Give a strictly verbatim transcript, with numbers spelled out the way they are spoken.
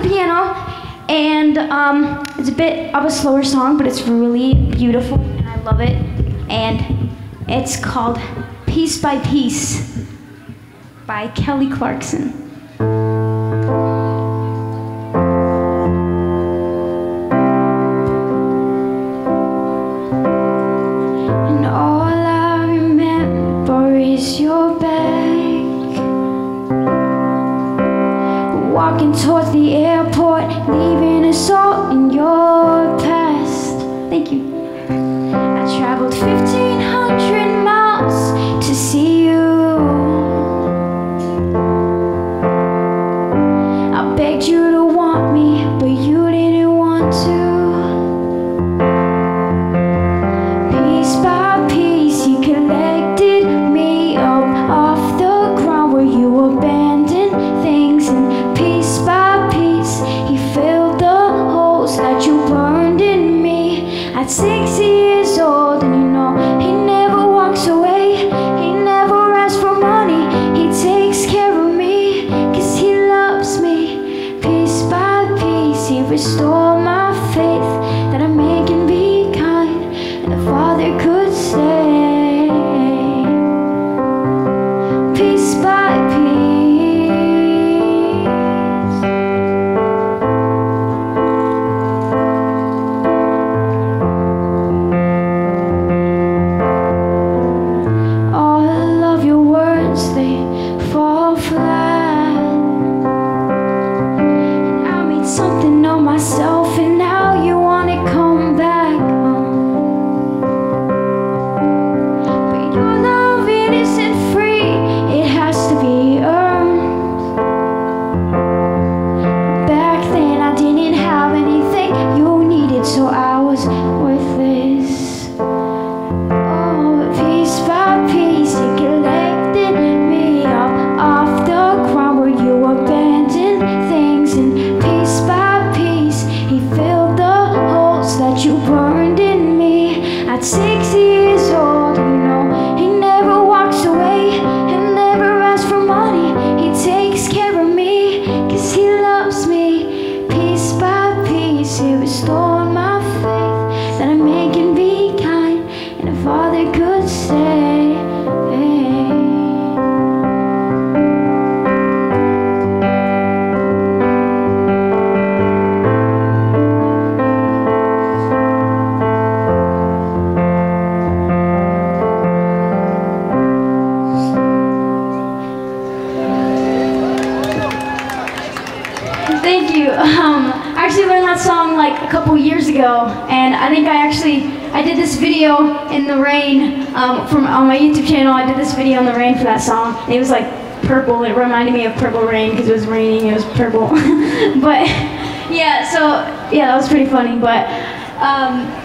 piano, and um, it's a bit of a slower song, but it's really beautiful, and I love it. And it's called Piece by Piece by Kelly Clarkson. And all I remember is your back, walking towards the airport, leaving us all in your past. Thank you. I traveled fifteen hundred miles to see you. I begged you to want me, but you didn't want to. Piece by piece, you collected me up off the ground where you abandoned things, and piece by piece, he filled the holes that you burned in me. At six years old, and you know he never walks away, he never asks for money, he takes care of me, cause he loves me. Piece by piece, he restored my faith that a man can be kind and a father could say. Piece by piece. All of your words, they fall flat, and I made something of myself, and now you wanna come back home. But your love, it isn't free, it has to be earned. Back then I didn't have anything you needed, so I was worthless. Oh, piece by piece, you collected me up off the ground where you abandoned things, and piece by piece, he filled the holes that you burned in me. At six years old, you know he never walks away, he never asks for money, he takes care of me, cause he loves me. Piece by piece, he restored my faith that a man can be kind and a father could say. Thank you. Um, I actually learned that song like a couple years ago, and I think I actually I did this video in the rain um, from on my YouTube channel. I did this video in the rain for that song. And it was like purple. It reminded me of Purple Rain because it was raining. It was purple. But yeah, so yeah, that was pretty funny. But um,